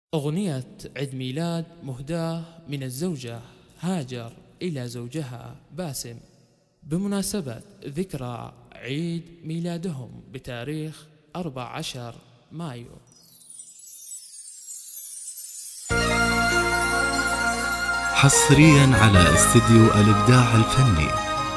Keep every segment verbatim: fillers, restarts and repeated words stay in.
أغنية عيد ميلاد مهداة من الزوجة هاجر إلى زوجها باسم بمناسبة ذكرى عيد ميلادهم بتاريخ أربعة عشر مايو. حصريا على استديو الإبداع الفني.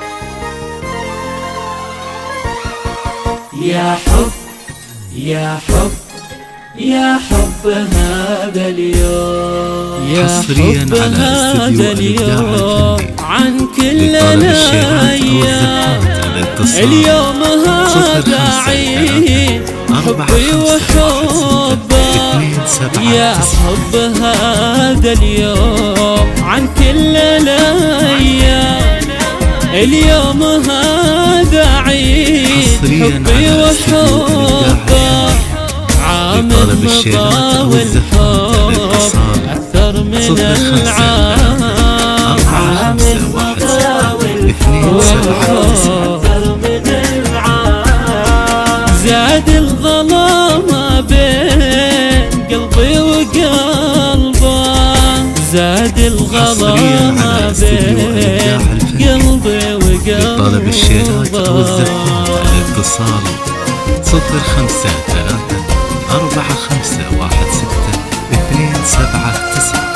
يا حب يا حب يا حب هذا اليوم، يا حصريا حب على هذا استديو الإبداع اليوم الفني. عن كل لطلب الشيرات أو الأيام، الزفات الاتصال اليوم صفر هذا خمسة عيد أربعة حبي خمسة واحد وحبك. اثنين سبعة يا تسعة. حب هذا اليوم عن كل الأيام، اليوم هذا عيد حبي وحبك. عام مضى والحب أكثر من العام، عام مضى والحب أكثر من العام. زاد الظلام بين قلبي وقلبه، زاد الظلام بين قلبي وقلبه. لطلب الشيرات أو الزفات الاتصال صفر خمسة ثلاثة أربعة خمسة واحد ستة اثنين سبعة تسعة.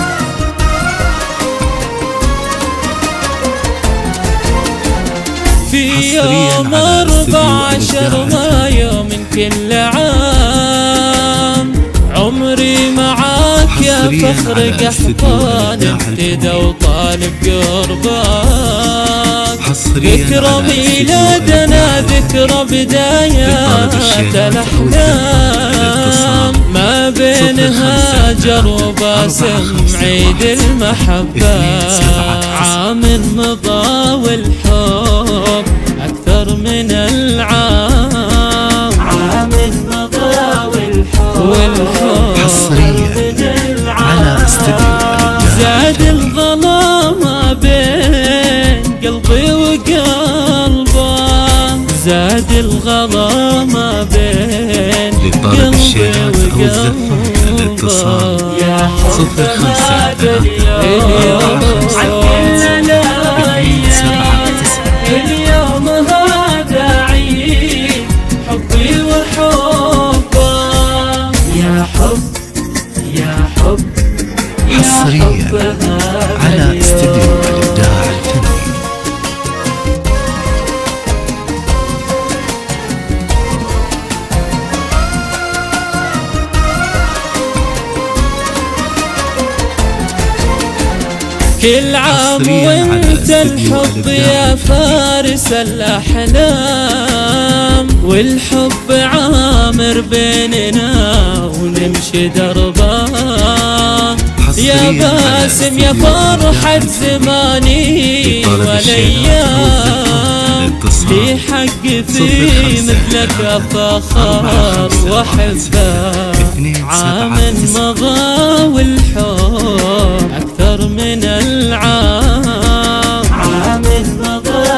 في يوم أربعة عشر مايو من كل عام، عمري معاك يا فخر قحطان ابتدى وطالب قربك. ذكرى ميلادنا ذكرى بدايات الأحلام، ما بين هاجر وباسم عيد المحبة. عام مضى والحب أكثر من العام، عام مضى والحب حصريا على استديو زاد الظلام بين قلبي وقلبه، زاد الظلام بين لطلب الشيرات أو الزفات الاتصال صفر خمسة اليوم هذا عيد حبي وحبه. يا حب يا حب حصريا على استديو الإبداع الفني. كل عام وانت الحب يا فارس الأحلام، والحب عامر بيننا ونمشي دربا. يا باسم يا فرحة زماني والايام، لي حق في مثلك افخر واحبه. عام مضى والحب اكثر من العام، عام مضى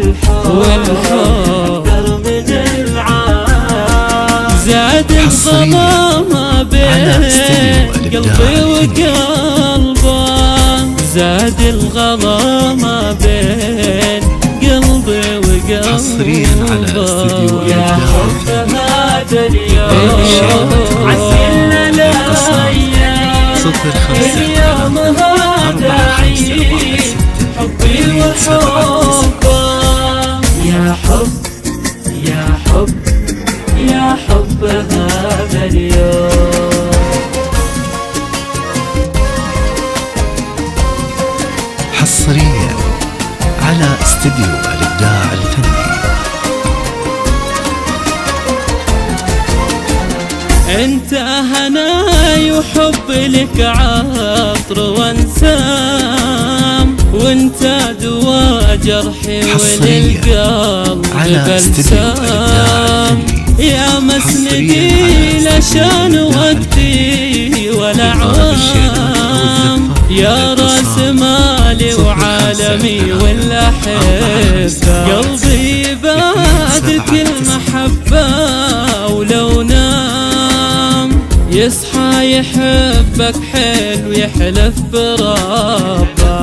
والحب اكثر من العام. زاد الظلام بين قلبي وقلبه، زاد الظلام بين قلبي وقلبه. حصريا على استديو يا حب هذا اليوم عن كل الأيام، صفر خمسة اليوم هذا عيد حبي وحبه. يا حب يا حب يا حب هذا اليوم. حصريا على استديو الإبداع الفني. انت هناي وحب لك عطر وانسام، وانت دوا جرحي وللقلب بلسام. يا مسندي لشان وقتي والأعوام، يا راس مالي وعالمي والأحبة. قلبي بعدك المحبة ولو نام يصحى يحبك حيل ويحلف بربه.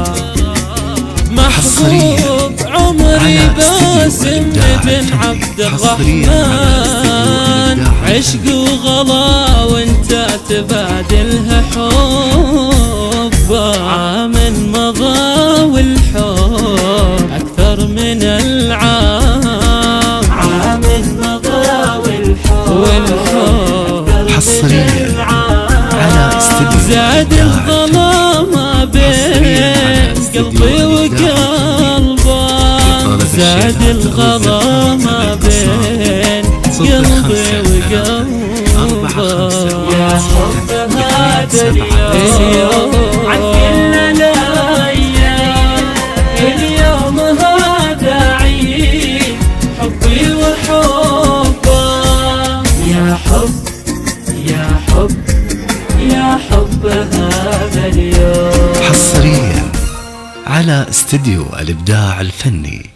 محبوب عمري باسم بن عبد الرحمن، عشق وغلا وانت تبادلها حب. عام مضى والحب أكثر من العام، عام مضى والحب والحب حصريا على استديو زاد الظلام بين قلبي وقلبه، زاد الظلام بين قلبي وقلبه. يا حب هذا اليوم عن كل الأيام، اليوم هذا عيد حبي وحبه. يا حب يا حب يا حب هذا اليوم. حصريا على استديو الإبداع الفني.